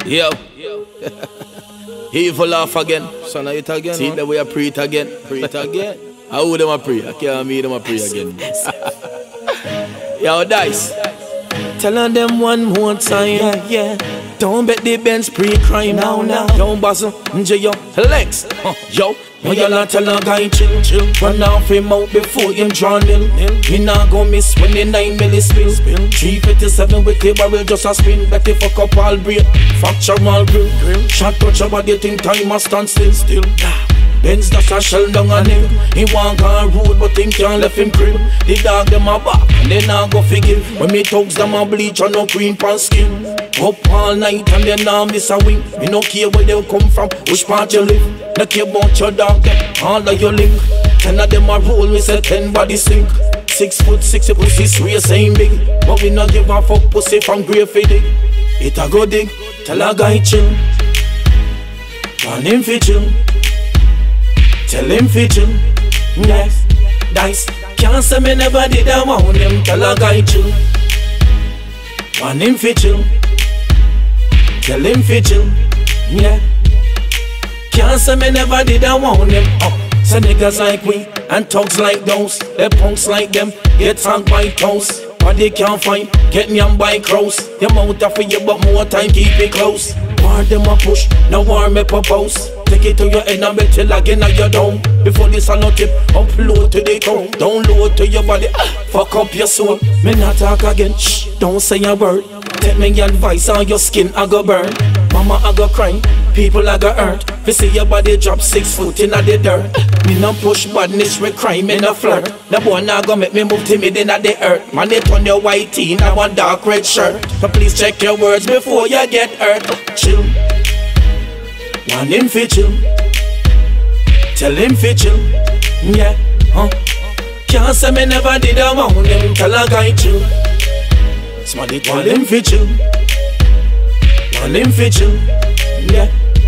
Yo. Evil laugh again. Son of it again. See the way I pray it again. Pray it again. How would them a pray? I can't meet them a pray again. Yo, Dice. Tell them one more time. Yeah. Don't bet the Benz pre-crime now. Yo, Basil, yo, Lex. Yo. No, you not tell a guy chill. Run off him out before him draw nil. He not gon' miss when the 9 milli spill. 357 with the barrel just a spin. Better fuck up all brain, fracture all grill. Shot touch your body, think time a stand still. Benz that's a shell down on him. He want gone rude but think can't left him crib. The dog them a back and they not go forgive. When me thugs them a bleach and no green pan skin. Up all night and they now miss a wing. Me no care where they come from, which part you live. No care about your dog, them all of your link. 10 of them a roll, we say 10 body sink. 6'6" pussy swear same big. But we no give a fuck pussy from grave for dig. It a go dig, tell a guy chill. Want him fi chill. Tell him fi chill. Yes, Dice. Can't say me never did I want him. Tell a guy chill. Want him fi chill. Tell him fi chill. Yeah. Can't say me never did I want him. So niggas like we and thugs like those. They punks like them get tagged by toes. But they can't find, get me on by crows. Them out for you but more time keep it close. War them a push, now war me propose. Take it to your head and bet till again and you're down. Before this a no tip, upload to the crown. Download to your body, fuck up your soul. Me not talk again, shh, don't say a word. Take me advice on your skin I go burn. Mama I go cry, people I go hurt. We see your body drop 6 foot in the dirt. Me no push badness with crime, me no flirt. The boy now go make me move timid in the earth. Man it on your white tee, now one dark red shirt. But please check your words before you get hurt. Chill. Want him fi chill. Tell him fi chill. Yeah, can't say me never did I want him. Tell a guy chill. Somebody want him fi chill. Want him fi chill. Yeah.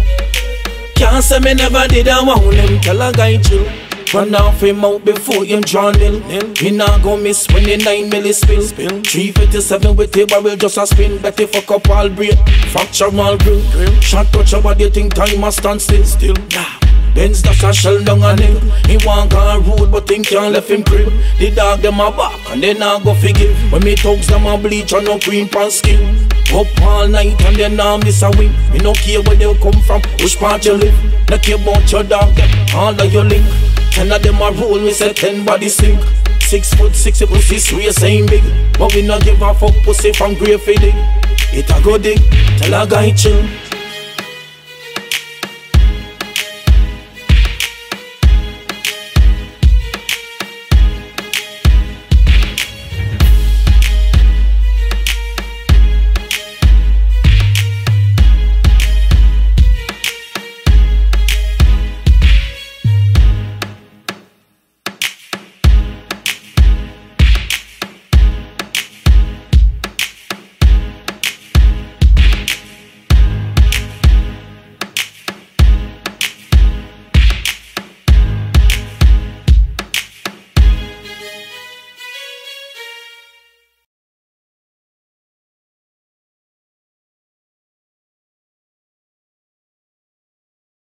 Can't say me never did I want him. Tell a guy chill. Run off him out before him draw nil. He not gon' miss when the 9 milli spill. 357 with the barrel just a spin. Better fuck up all brain, fracture all grill. Shot touch your body, think time a stand still. Benz that's a shell down on him. He want gone rude but think can't left him crib. The dog them a back and they not go forgive. When me thugs them a bleach and no green pan skin. Up all night and they now miss a wing. Me no care where they come from, which part you live. No care about your dog, them all of your link. 10 of them a roll, we say 10 body sink. 6'6" pussy swear same big. But we no give a fuck pussy from grave for dig. It a go dig, tell a guy chill.